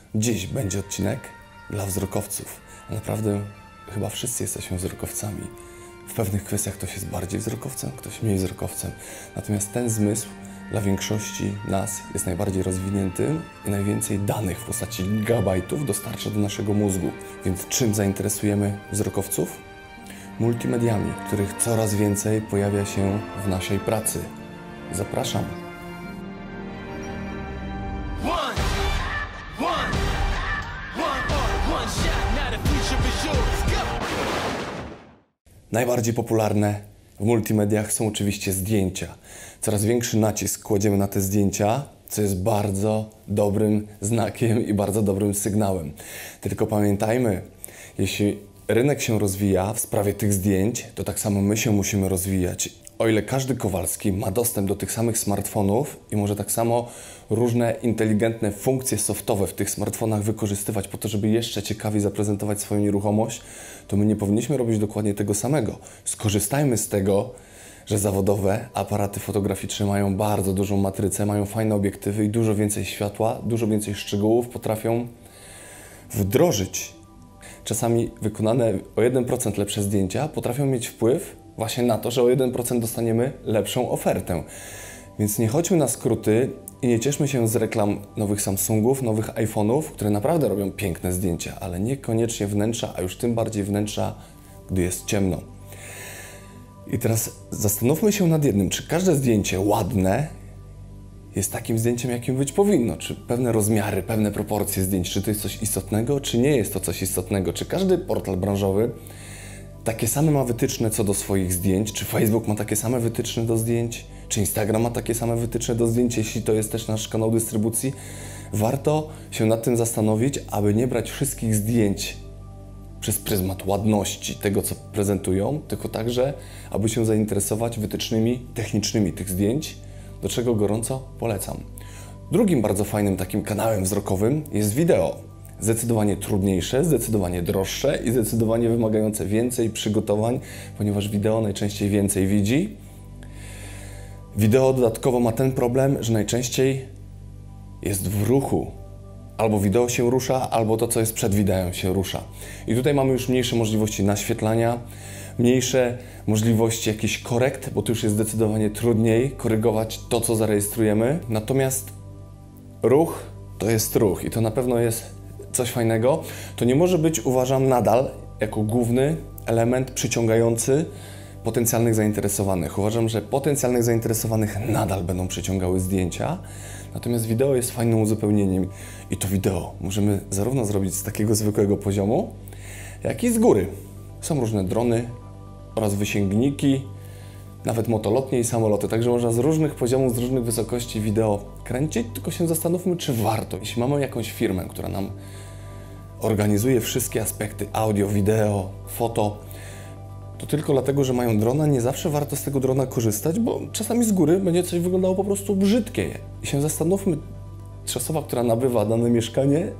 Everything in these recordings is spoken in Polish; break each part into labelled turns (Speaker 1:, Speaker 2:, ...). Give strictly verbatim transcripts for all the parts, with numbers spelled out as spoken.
Speaker 1: Dziś będzie odcinek dla wzrokowców. Naprawdę chyba wszyscy jesteśmy wzrokowcami. W pewnych kwestiach ktoś jest bardziej wzrokowcem, ktoś mniej wzrokowcem. Natomiast ten zmysł dla większości nas jest najbardziej rozwinięty i najwięcej danych w postaci gigabajtów dostarcza do naszego mózgu. Więc czym zainteresujemy wzrokowców? Multimediami, których coraz więcej pojawia się w naszej pracy. Zapraszam. Najbardziej popularne w multimediach są oczywiście zdjęcia. Coraz większy nacisk kładziemy na te zdjęcia, co jest bardzo dobrym znakiem i bardzo dobrym sygnałem. Tylko pamiętajmy, jeśli rynek się rozwija w sprawie tych zdjęć, to tak samo my się musimy rozwijać. O ile każdy Kowalski ma dostęp do tych samych smartfonów i może tak samo różne inteligentne funkcje softowe w tych smartfonach wykorzystywać po to, żeby jeszcze ciekawiej zaprezentować swoją nieruchomość, to my nie powinniśmy robić dokładnie tego samego. Skorzystajmy z tego, że zawodowe aparaty fotograficzne mają bardzo dużą matrycę, mają fajne obiektywy i dużo więcej światła, dużo więcej szczegółów potrafią wdrożyć. Czasami wykonane o jeden procent lepsze zdjęcia potrafią mieć wpływ właśnie na to, że o jeden procent dostaniemy lepszą ofertę. Więc nie chodźmy na skróty i nie cieszmy się z reklam nowych Samsungów, nowych iPhone'ów, które naprawdę robią piękne zdjęcia, ale niekoniecznie wnętrza, a już tym bardziej wnętrza, gdy jest ciemno. I teraz zastanówmy się nad jednym, czy każde zdjęcie ładne jest takim zdjęciem, jakim być powinno. Czy pewne rozmiary, pewne proporcje zdjęć, czy to jest coś istotnego, czy nie jest to coś istotnego. Czy każdy portal branżowy takie same ma wytyczne co do swoich zdjęć, czy Facebook ma takie same wytyczne do zdjęć, czy Instagram ma takie same wytyczne do zdjęć, jeśli to jest też nasz kanał dystrybucji. Warto się nad tym zastanowić, aby nie brać wszystkich zdjęć przez pryzmat ładności tego, co prezentują, tylko także, aby się zainteresować wytycznymi technicznymi tych zdjęć, do czego gorąco polecam. Drugim bardzo fajnym takim kanałem wzrokowym jest wideo. Zdecydowanie trudniejsze, zdecydowanie droższe i zdecydowanie wymagające więcej przygotowań, ponieważ wideo najczęściej więcej widzi. Wideo dodatkowo ma ten problem, że najczęściej jest w ruchu. Albo wideo się rusza, albo to, co jest przed wideo, się rusza. I tutaj mamy już mniejsze możliwości naświetlania, mniejsze możliwości jakichś korekt, bo tu już jest zdecydowanie trudniej korygować to, co zarejestrujemy. Natomiast ruch to jest ruch i to na pewno jest coś fajnego. To nie może być, uważam, nadal jako główny element przyciągający potencjalnych zainteresowanych. Uważam, że potencjalnych zainteresowanych nadal będą przyciągały zdjęcia, natomiast wideo jest fajnym uzupełnieniem i to wideo możemy zarówno zrobić z takiego zwykłego poziomu, jak i z góry. Są różne drony oraz wysięgniki, nawet motolotnie i samoloty, także można z różnych poziomów, z różnych wysokości wideo kręcić, tylko się zastanówmy, czy warto. Jeśli mamy jakąś firmę, która nam organizuje wszystkie aspekty audio, wideo, foto, to tylko dlatego, że mają drona, nie zawsze warto z tego drona korzystać, bo czasami z góry będzie coś wyglądało po prostu brzydkie. I się zastanówmy, czy osoba, która nabywa dane mieszkanie,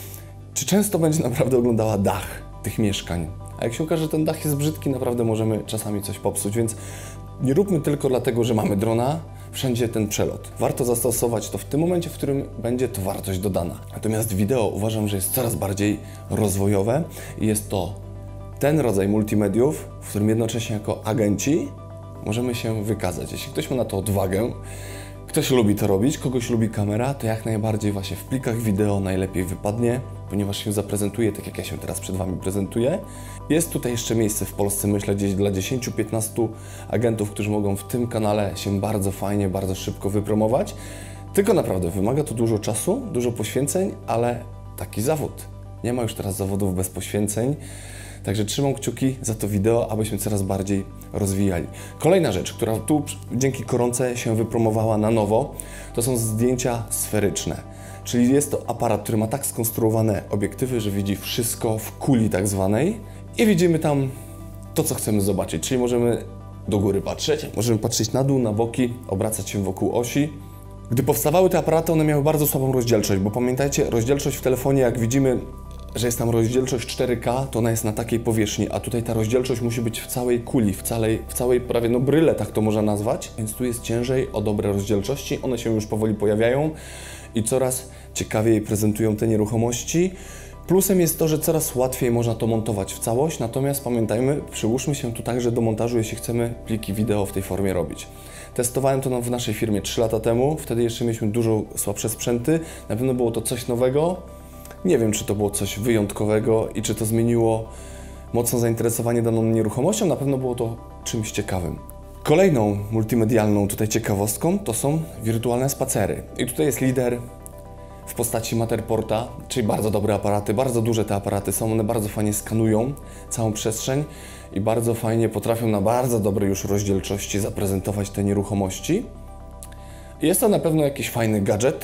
Speaker 1: czy często będzie naprawdę oglądała dach tych mieszkań. A jak się okaże, że ten dach jest brzydki, naprawdę możemy czasami coś popsuć, więc nie róbmy tylko dlatego, że mamy drona, wszędzie ten przelot. Warto zastosować to w tym momencie, w którym będzie to wartość dodana. Natomiast wideo uważam, że jest coraz bardziej rozwojowe i jest to ten rodzaj multimediów, w którym jednocześnie jako agenci możemy się wykazać. Jeśli ktoś ma na to odwagę, ktoś lubi to robić, kogoś lubi kamera, to jak najbardziej właśnie w plikach wideo najlepiej wypadnie, ponieważ się zaprezentuje tak, jak ja się teraz przed Wami prezentuję. Jest tutaj jeszcze miejsce w Polsce, myślę, gdzieś dla dziesięciu do piętnastu agentów, którzy mogą w tym kanale się bardzo fajnie, bardzo szybko wypromować. Tylko naprawdę wymaga to dużo czasu, dużo poświęceń, ale taki zawód. Nie ma już teraz zawodów bez poświęceń. Także trzymam kciuki za to wideo, abyśmy coraz bardziej rozwijali. Kolejna rzecz, która tu dzięki koronce się wypromowała na nowo, to są zdjęcia sferyczne. Czyli jest to aparat, który ma tak skonstruowane obiektywy, że widzi wszystko w kuli tak zwanej i widzimy tam to, co chcemy zobaczyć. Czyli możemy do góry patrzeć, możemy patrzeć na dół, na boki, obracać się wokół osi. Gdy powstawały te aparaty, one miały bardzo słabą rozdzielczość, bo pamiętajcie, rozdzielczość w telefonie, jak widzimy, że jest tam rozdzielczość cztery K, to ona jest na takiej powierzchni, a tutaj ta rozdzielczość musi być w całej kuli, w całej, w całej prawie no bryle, tak to można nazwać, więc tu jest ciężej o dobre rozdzielczości, one się już powoli pojawiają i coraz ciekawiej prezentują te nieruchomości. Plusem jest to, że coraz łatwiej można to montować w całość, natomiast pamiętajmy, przyłóżmy się tu także do montażu, jeśli chcemy pliki wideo w tej formie robić. Testowałem to w naszej firmie trzy lata temu, wtedy jeszcze mieliśmy dużo słabsze sprzęty, na pewno było to coś nowego. Nie wiem, czy to było coś wyjątkowego i czy to zmieniło mocno zainteresowanie daną nieruchomością, na pewno było to czymś ciekawym. Kolejną multimedialną tutaj ciekawostką to są wirtualne spacery. I tutaj jest lider w postaci Matterporta, czyli bardzo dobre aparaty, bardzo duże te aparaty są, one bardzo fajnie skanują całą przestrzeń i bardzo fajnie potrafią na bardzo dobrej już rozdzielczości zaprezentować te nieruchomości. Jest to na pewno jakiś fajny gadżet,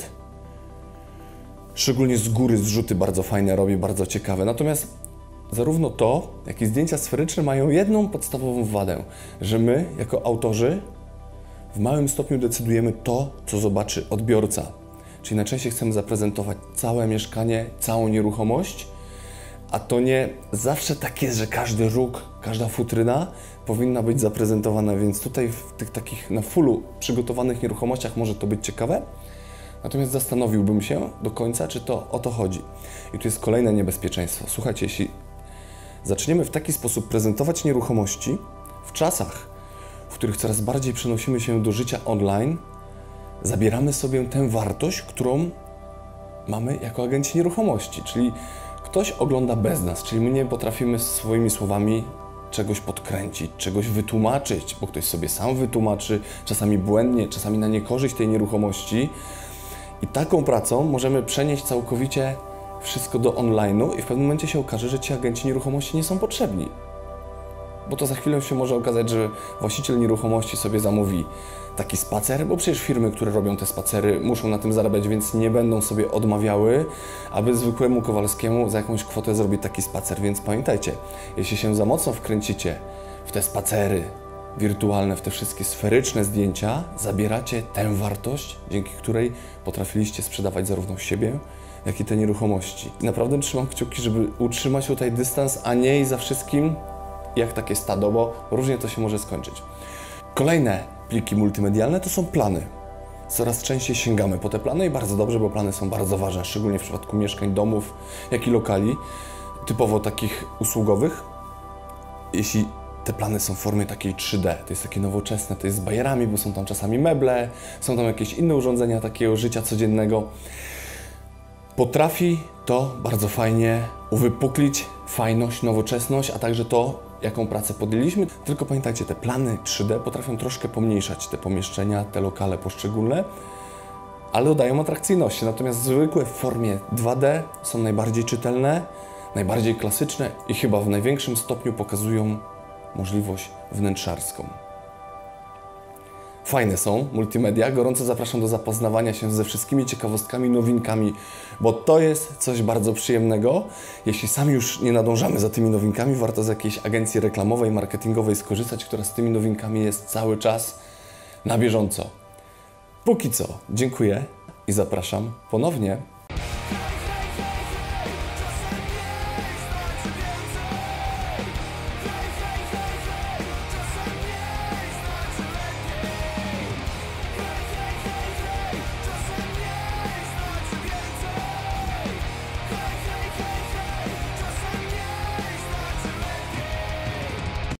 Speaker 1: szczególnie z góry zrzuty bardzo fajne robi, bardzo ciekawe. Natomiast zarówno to, jak i zdjęcia sferyczne mają jedną podstawową wadę, że my jako autorzy w małym stopniu decydujemy to, co zobaczy odbiorca. Czyli najczęściej chcemy zaprezentować całe mieszkanie, całą nieruchomość, a to nie zawsze tak jest, że każdy róg, każda futryna powinna być zaprezentowana, więc tutaj w tych takich na fullu przygotowanych nieruchomościach może to być ciekawe. Natomiast zastanowiłbym się do końca, czy to o to chodzi. I tu jest kolejne niebezpieczeństwo. Słuchajcie, jeśli zaczniemy w taki sposób prezentować nieruchomości w czasach, w których coraz bardziej przenosimy się do życia online, zabieramy sobie tę wartość, którą mamy jako agenci nieruchomości, czyli ktoś ogląda bez nas, czyli my nie potrafimy swoimi słowami czegoś podkręcić, czegoś wytłumaczyć, bo ktoś sobie sam wytłumaczy, czasami błędnie, czasami na niekorzyść tej nieruchomości. I taką pracą możemy przenieść całkowicie wszystko do online'u i w pewnym momencie się okaże, że ci agenci nieruchomości nie są potrzebni. Bo to za chwilę się może okazać, że właściciel nieruchomości sobie zamówi taki spacer, bo przecież firmy, które robią te spacery, muszą na tym zarabiać, więc nie będą sobie odmawiały, aby zwykłemu Kowalskiemu za jakąś kwotę zrobić taki spacer. Więc pamiętajcie, jeśli się za mocno wkręcicie w te spacery wirtualne, w te wszystkie sferyczne zdjęcia, zabieracie tę wartość, dzięki której potrafiliście sprzedawać zarówno siebie, jak i te nieruchomości. I naprawdę trzymam kciuki, żeby utrzymać tutaj dystans, a nie iść za wszystkim jak takie stado, bo różnie to się może skończyć. Kolejne pliki multimedialne to są plany. Coraz częściej sięgamy po te plany i bardzo dobrze, bo plany są bardzo ważne, szczególnie w przypadku mieszkań, domów, jak i lokali, typowo takich usługowych. Jeśli te plany są w formie takiej trzy D, to jest takie nowoczesne, to jest z bajerami, bo są tam czasami meble, są tam jakieś inne urządzenia takiego życia codziennego. Potrafi to bardzo fajnie uwypuklić fajność, nowoczesność, a także to, jaką pracę podjęliśmy. Tylko pamiętajcie, te plany trzy D potrafią troszkę pomniejszać te pomieszczenia, te lokale poszczególne, ale dodają atrakcyjności. Natomiast zwykłe w formie dwa D są najbardziej czytelne, najbardziej klasyczne i chyba w największym stopniu pokazują możliwość wnętrzarską. Fajne są multimedia, gorąco zapraszam do zapoznawania się ze wszystkimi ciekawostkami, nowinkami, bo to jest coś bardzo przyjemnego. Jeśli sami już nie nadążamy za tymi nowinkami, warto z jakiejś agencji reklamowej, marketingowej skorzystać, która z tymi nowinkami jest cały czas na bieżąco. Póki co, dziękuję i zapraszam ponownie.